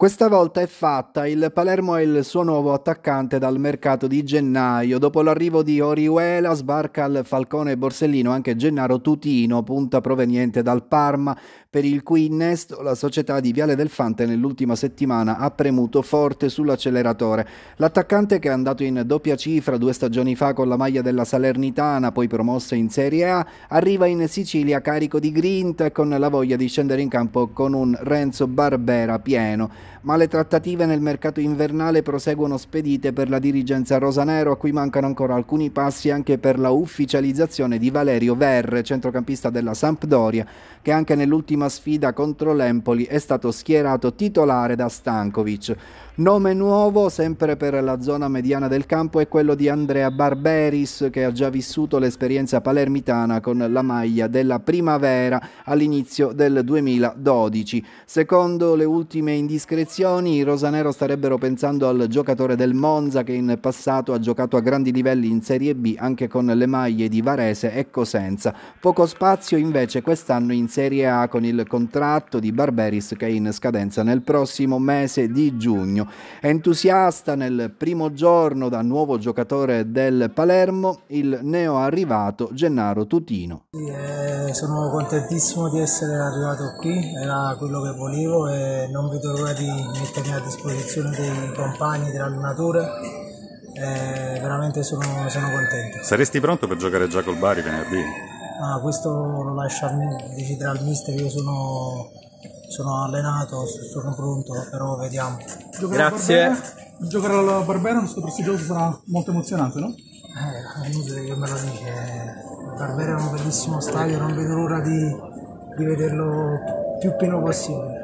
Questa volta è fatta, il Palermo è il suo nuovo attaccante dal mercato di gennaio. Dopo l'arrivo di Orihuela sbarca al Falcone Borsellino anche Gennaro Tutino, punta proveniente dal Parma, per il cui innesto la società di Viale del Fante nell'ultima settimana ha premuto forte sull'acceleratore. L'attaccante, che è andato in doppia cifra 2 stagioni fa con la maglia della Salernitana, poi promossa in Serie A, arriva in Sicilia carico di grinta e con la voglia di scendere in campo con un Renzo Barbera pieno. Ma le trattative nel mercato invernale proseguono spedite per la dirigenza rosanero, a cui mancano ancora alcuni passi anche per la ufficializzazione di Valerio Verre, centrocampista della Sampdoria, che anche nell'ultima sfida contro l'Empoli è stato schierato titolare da Stankovic. Nome nuovo, sempre per la zona mediana del campo, è quello di Andrea Barberis, che ha già vissuto l'esperienza palermitana con la maglia della Primavera all'inizio del 2012. Secondo le ultime indiscrezioni, i rosanero starebbero pensando al giocatore del Monza, che in passato ha giocato a grandi livelli in Serie B anche con le maglie di Varese e Cosenza. Poco spazio invece quest'anno in Serie A con il contratto di Barberis, che è in scadenza nel prossimo mese di giugno. Entusiasta nel primo giorno da nuovo giocatore del Palermo, il neo arrivato Gennaro Tutino. Sono contentissimo di essere arrivato qui, era quello che volevo e non vedo l'ora di mettermi a disposizione dei compagni, dell'allenatore. Veramente sono contento. Saresti pronto per giocare già col Bari venerdì? Questo lo lascio decidere al mister. Io sono allenato, sono pronto, però vediamo. Grazie. Giocare alla Barbera, questo prestigioso, sarà molto emozionante, no? È inutile che me lo dice. Barbera è un bellissimo stadio, non vedo l'ora di vederlo più pieno possibile.